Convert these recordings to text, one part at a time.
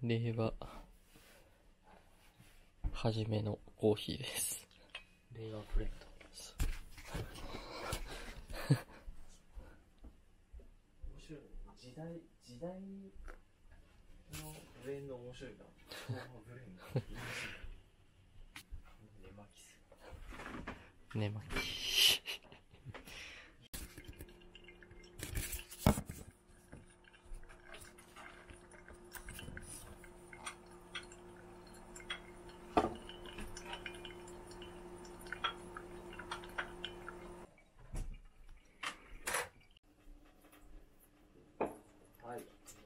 令和初めのコーヒーです。 令和ブレンド。面白いね。時代のブレンド面白いな。ブレンド。寝巻きする。 寝巻き。 はい。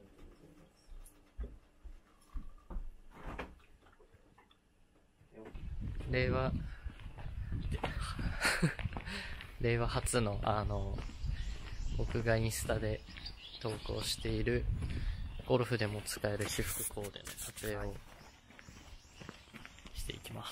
令和初の僕がインスタで投稿しているゴルフでも使える私服コーデの撮影をしていきます。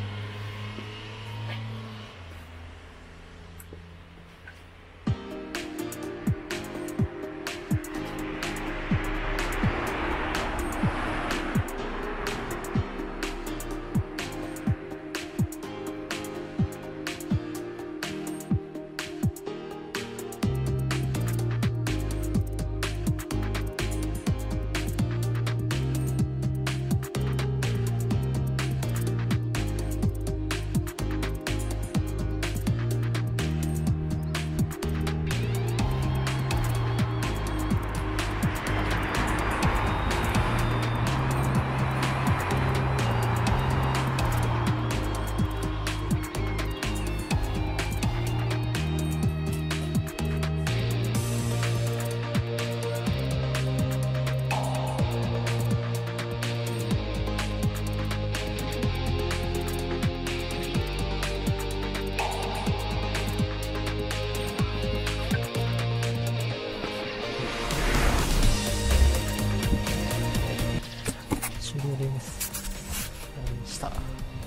終了です。終わりました。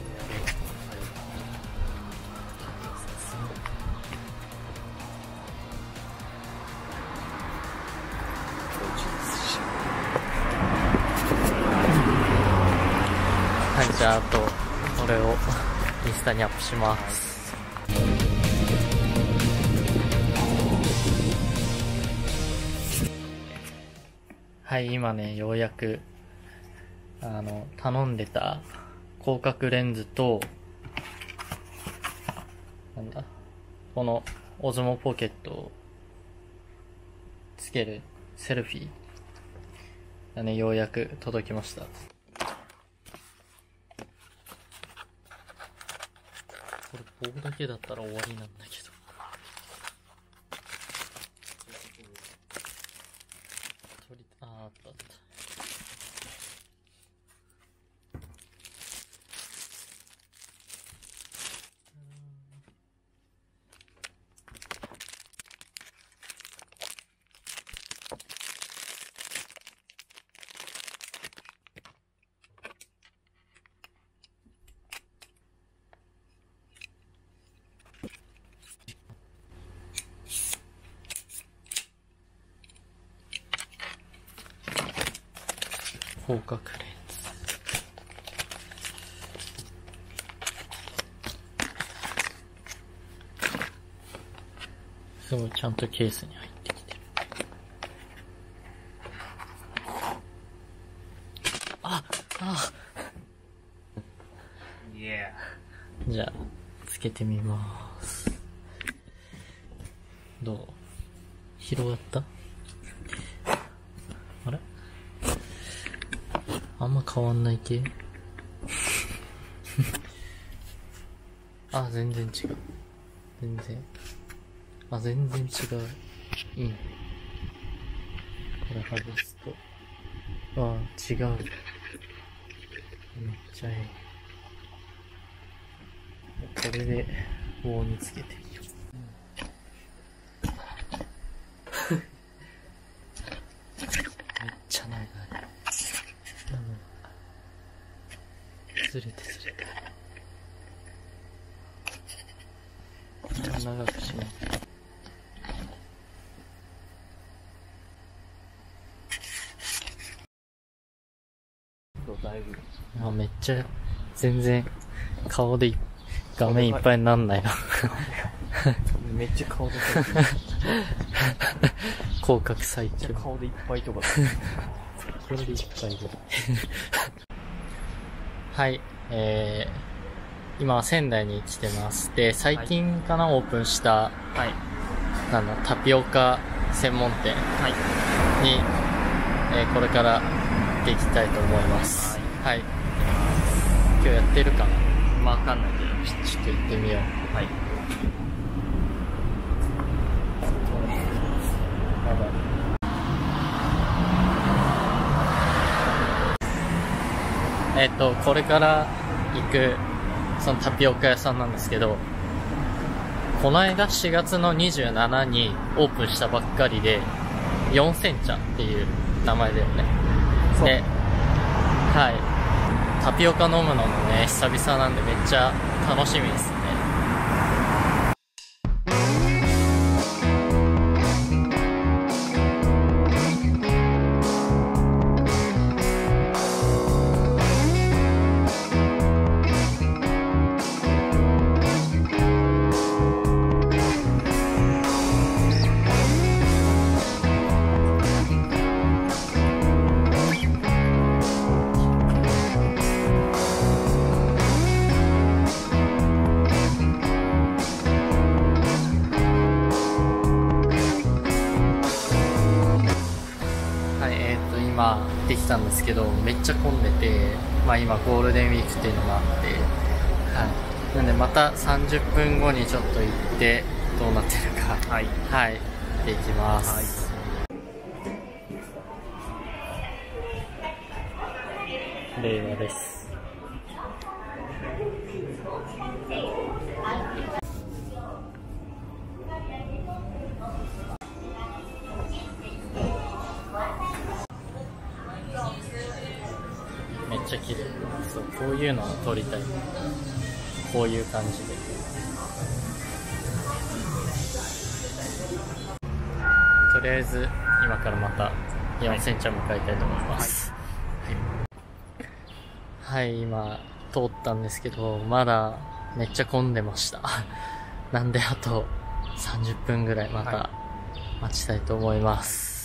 はい、じゃあ、あと、これをインスタにアップします。はい、今ね、ようやく、頼んでた広角レンズと、このオズモポケットをつけるセルフィーがね、ようやく届きました。これ棒だけだったら終わりなんだけど。あったあった。広角レンズ。すごいちゃんとケースに入ってきてる。じゃあ、つけてみます。どう？広がった？あれ？あんま変わんない系あ、全然違う。全然。あ、全然違う。いいね。これ外すと。あ、違う。めっちゃいい。これで棒につけてみよう。めっちゃ長い。ずれてずれて。長くします。 だいぶ。 めっちゃ、全然、顔で画面いっぱいになんないな。 めっちゃ顔で広角最強。 顔でいっぱいとか。 これでいっぱいで。はい、今は仙台に来てます。で、最近かな、オープンした、 はい。 タピオカ専門店はい。 に、これから行っていきたいと思います。はい。今日やってるかな？ まあ、わかんないけど。 ちょっと行ってみよう。 はい。 これから行く、そのタピオカ屋さんなんですけど、この間4月の27にオープンしたばっかりで、四千茶っていう名前だよね。で、はい。タピオカ飲むのもね、久々なんでめっちゃ楽しみですね。今できたんですけど、めっちゃ混んでて、まあ今ゴールデンウィークっていうのもあって、はい。なんでまた30分後にちょっと行って、どうなってるか、はい。はい。見ていきます。はい。令和です。めっちゃ綺麗。そう、こういうのを撮りたい。こういう感じで。とりあえず、今からまた4センチを迎えたいと思います。はい、はい、今、通ったんですけど、まだめっちゃ混んでました。なんであと30分ぐらいまた待ちたいと思います。